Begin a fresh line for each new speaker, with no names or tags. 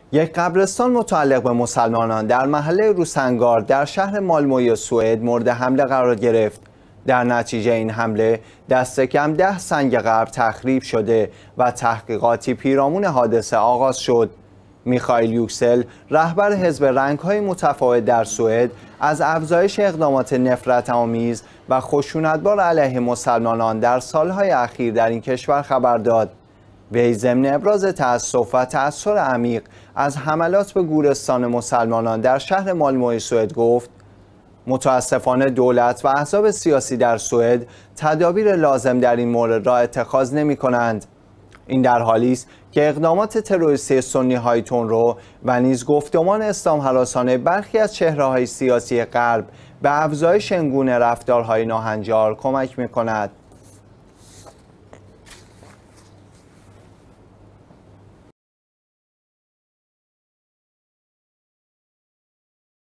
یک قبرستان متعلق به مسلمانان در محله روسنگار در شهر مالموی سوئد مورد حمله قرار گرفت. در نتیجه این حمله دست کم 10 سنگ قبر تخریب شده و تحقیقاتی پیرامون حادثه آغاز شد. میخائیل یوکسل، رهبر حزب رنگ‌های متفاوت در سوئد، از افزایش اقدامات نفرت‌آمیز و خشونتبار علیه مسلمانان در سالهای اخیر در این کشور خبر داد. وی ضمن ابراز تأسف و تأثیر عمیق از حملات به گورستان مسلمانان در شهر مالموی سوئد گفت: متاسفانه دولت و احزاب سیاسی در سوئد تدابیر لازم در این مورد را اتخاذ نمی کنند. این در حالی است که اقدامات تروریستی سنی‌های تندرو و نیز گفتمان اسلام هراسانه برخی از چهره‌های سیاسی غرب به افزایش این گونه رفتارهای ناهنجار کمک می‌کند.